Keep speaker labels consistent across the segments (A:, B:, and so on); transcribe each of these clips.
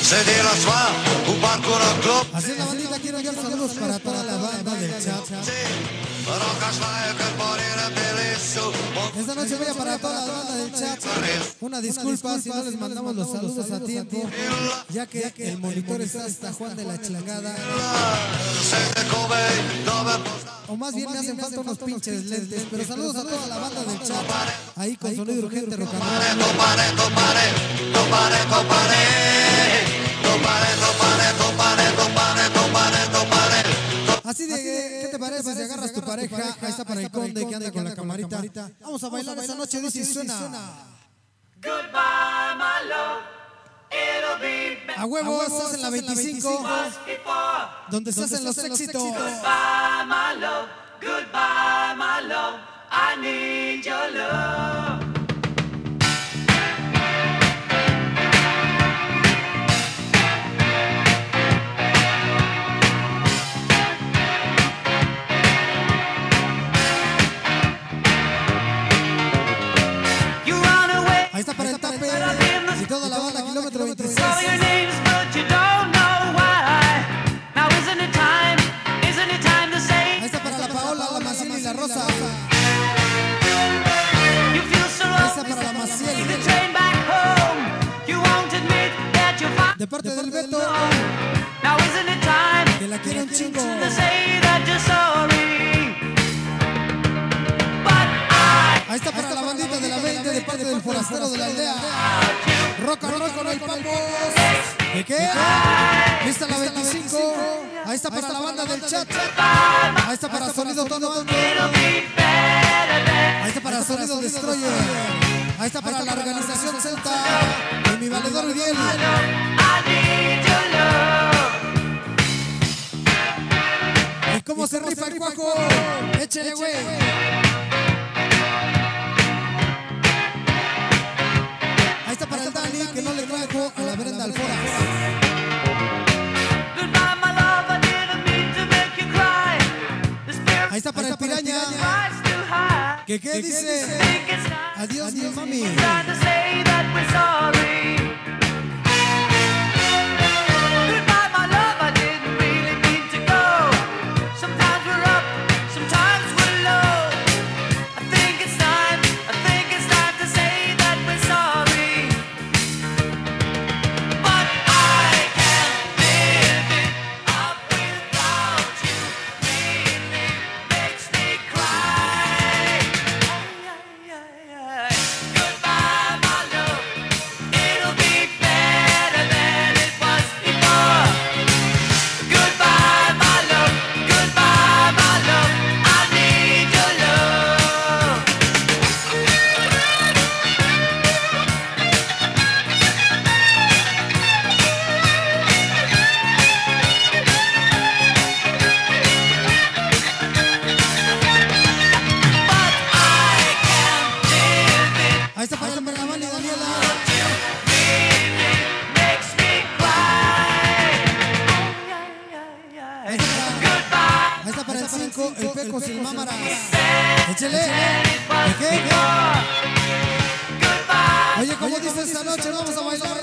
A: Así es la bandita, quiero enviar saludos para toda la banda del chat. Esta noche voy a para toda la banda del chat. Una disculpa si no les mandamos los saludos a tiempo, ya que el monitor está hasta Juan de la chingada. O más bien me hacen falta unos pinches lentes. Pero saludos a toda la banda del chat. Ahí con sonido urgente, rock and así de, ¿qué te parece si agarras tu pareja? Ahí está para el conde que anda con la camarita. Vamos a bailar esta noche, dice y suena.
B: Goodbye, my love. It'll be
A: a huevo, estás en la 25, donde se hacen los éxitos.
B: Goodbye, my love. Goodbye, my love. I need your love.
A: Ahí está para el tape y toda la banda, kilómetro 26. Ahí está para la Paola, la Maciel y la Rosa. Ahí está para la Maciel. De parte del Beto, que la quiere un chingo. Ahí está para la bandita de la 20 de parte del forastero de la aldea. Rock and roll con el Papos. ¿De qué? Lista la 25. Ahí está para la banda del chat. Ahí está para Sonido Todo Bando. Ahí está para Sonido Destroyer. Ahí está para la organización Celta. Y mi valedor Uriel. ¿Y cómo se rifa el cuajo? Échale, güey. Ahí está para el Dani, que no le trajo a la Brenda Alfora. Ahí está para el Piraña, que qué dice, adiós mi mami. El Peco sin mámara. Échale. ¿Qué? Oye, como dice esta noche, vamos a bailar.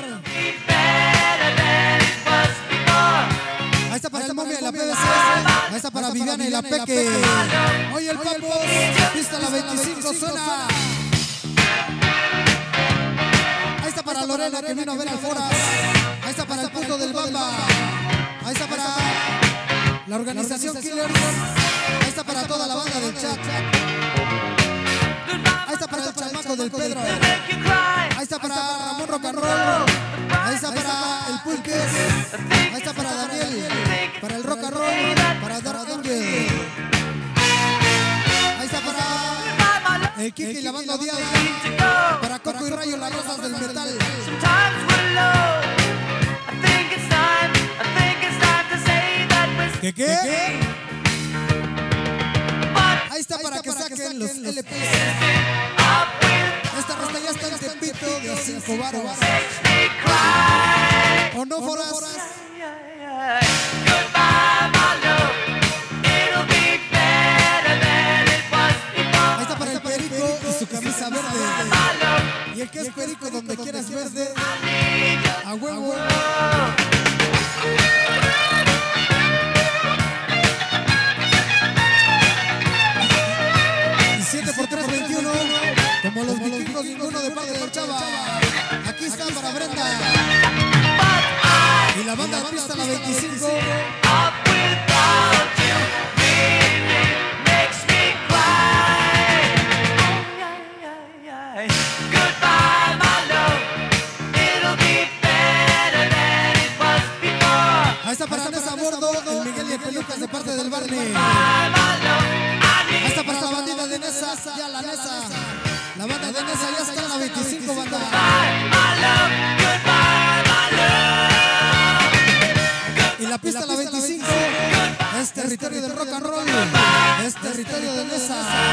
A: Ahí está para el Momia y la PDC. Ahí está para Viviana y la Peque. Oye, el Papo. Pista la 25 suena. Ahí está para Lorena que vino a ver al Foras. Ahí está para el punto del Bamba. Ahí está para la organización Killers. Ahí está para toda la banda del chat. Ahí está para el chamaco del Pedro. Ahí está para Ramón Rock and Roll. Ahí está para el Pulques. Ahí está para Daniel. Para el Rock and Roll. Para Dark Angel. Ahí está para el Kike y la banda odiada. Para Coco y Rayo, las rosas del metal. ¿Qué? Ahí está para que saquen los LPs. Esta rola ya está en Tepito de 5 baros. ¿O no, Foras? Ahí está para el Perico y su camisa verde. Y el que es Perico donde quieras verde. A huevo. por Chava. Aquí está para Brenda. Y la banda de pista la 25. Ahí está para Nessa Bordo, el Miguel y el Pelucas de parte del Barney. Ahí está para la bandita de Nessa, ya la Nessa. La banda de Nessa ya está en la 25, banda. Y la pista la 25 es territorio del rock and roll, es territorio de Nessa.